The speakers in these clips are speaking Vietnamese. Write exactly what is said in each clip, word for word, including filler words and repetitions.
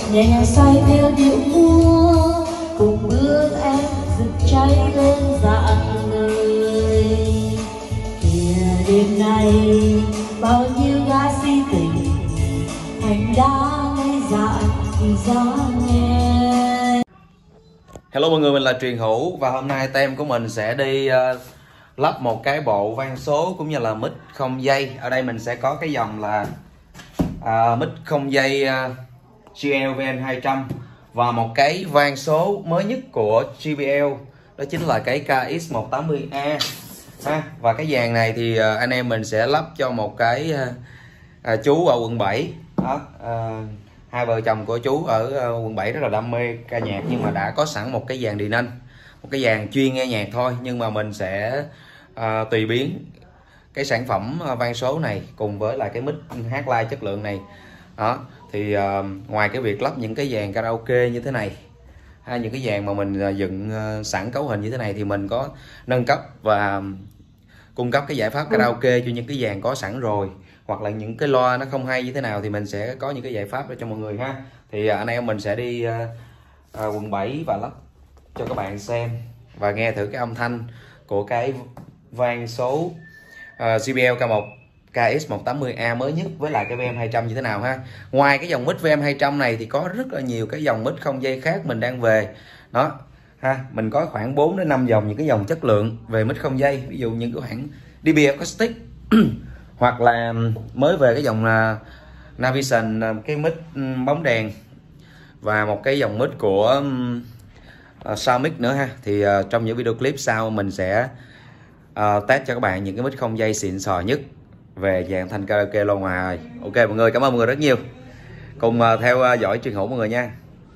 nhẹ nhàng say theo điệu múa cùng bước em rực cháy lên dạng người. Kìa đêm nay bao nhiêu gái si tình hành đã ngây dại vì gió nghe. Hello mọi người, mình là Truyền Hữu và hôm nay team của mình sẽ đi uh, lắp một cái bộ van số cũng như là mic không dây. Ở đây mình sẽ có cái dòng là uh, mic không dây uh, giê lờ vê en hai trăm và một cái van số mới nhất của giê bê lờ, đó chính là cái ca ích một tám mươi A ha. Và cái dàn này thì uh, anh em mình sẽ lắp cho một cái uh, uh, chú ở quận bảy đó. Uh, hai vợ chồng của chú ở uh, quận bảy rất là đam mê ca nhạc, nhưng mà đã có sẵn một cái dàn đi nênh, một cái dàn chuyên nghe nhạc thôi, nhưng mà mình sẽ uh, tùy biến cái sản phẩm uh, van số này cùng với lại cái mic hát live chất lượng này đó. Thì uh, ngoài cái việc lắp những cái dàn karaoke như thế này hay những cái dàn mà mình uh, dựng uh, sẵn cấu hình như thế này, thì mình có nâng cấp và cung cấp cái giải pháp karaoke cho những cái dàn có sẵn rồi, hoặc là những cái loa nó không hay như thế nào thì mình sẽ có những cái giải pháp để cho mọi người ha. Thì uh, anh em mình sẽ đi uh, uh, quận bảy và lắp cho các bạn xem và nghe thử cái âm thanh của cái van số uh, giê bê lờ ca một ca ích một tám mươi A mới nhất với lại cái vê em hai trăm như thế nào ha. Ngoài cái dòng mic vê em hai trăm này thì có rất là nhiều cái dòng mic không dây khác mình đang về đó ha. Mình có khoảng bốn đến năm dòng những cái dòng chất lượng về mic không dây, ví dụ những cái hãng đê bê Acoustic hoặc là mới về cái dòng là Navision, cái mic bóng đèn, và một cái dòng mic của uh, Soundmic nữa ha. Thì uh, trong những video clip sau mình sẽ uh, test cho các bạn những cái mic không dây xịn sò nhất về dàn thanh karaoke loa ngoài. Ok mọi người, cảm ơn mọi người rất nhiều, cùng uh, theo uh, dõi Truyền Hữu mọi người nha.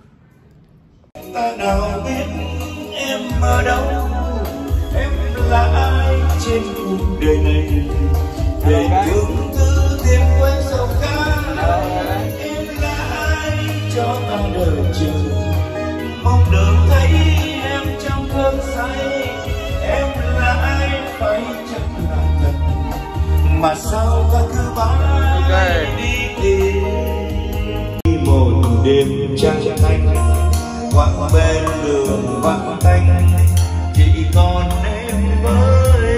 Ta nào biết em ở đâu, em là ai trên cuộc đời này, để thương tư thêm quên sầu ca. Em là ai cho ta đời chờ, mong được thấy em trong cơn say. Em là ai phải chẳng là thật, mà sao ta cứ bay đi tìm. Một đêm trăng thanh quãng bên đường vắng tanh, chỉ còn em với